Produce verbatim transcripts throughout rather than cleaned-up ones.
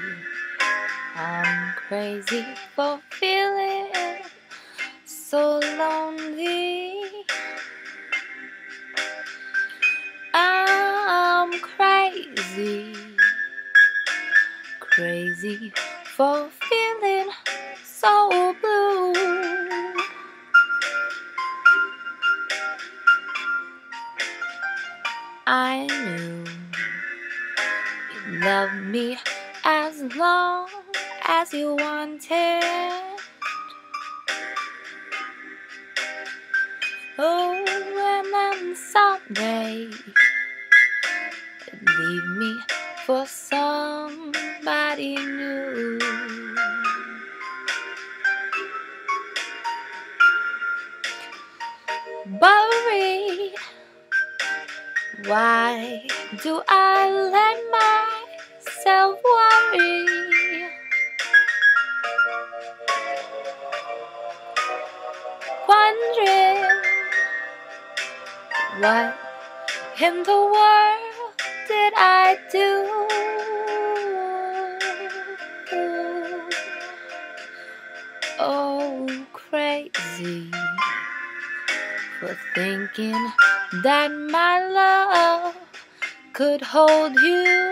I'm crazy for feeling so lonely. I'm crazy, crazy for feeling so blue. I knew you loved me as long as you wanted. Oh, and then someday you'd leave me for somebody new. Worry, why do I let myself worry? Wondering what in the world did I do? Oh, crazy for thinking that my love could hold you.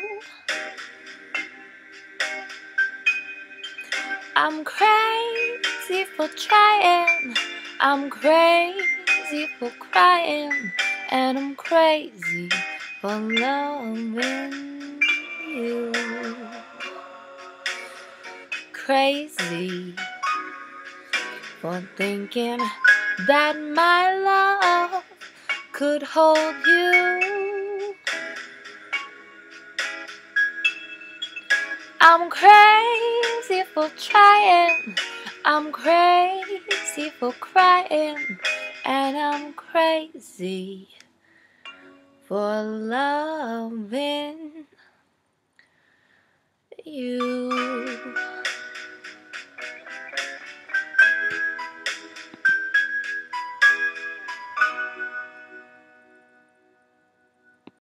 I'm crazy for trying, I'm crazy for crying, and I'm crazy for loving you. Crazy for thinking that my love could hold you. I'm crazy for trying, I'm crazy for crying, and I'm crazy for loving you.